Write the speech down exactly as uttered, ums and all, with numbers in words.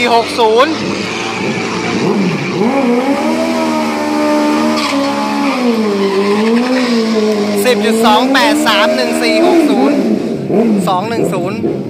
หกศูนย์สิบจุดสองแปดสามหนึ่งสี่หกศูนย์สองหนึ่งศูนย์